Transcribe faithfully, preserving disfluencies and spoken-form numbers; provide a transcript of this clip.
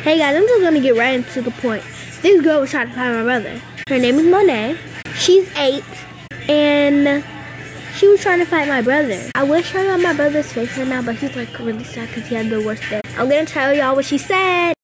Hey guys, I'm just gonna get right into the point. This girl was trying to find my brother. Her name is Monet. She's eight, and she was trying to find my brother. I wish I got my brother's face right now, but he's like really sad because he had the worst day. I'm gonna tell y'all what she said.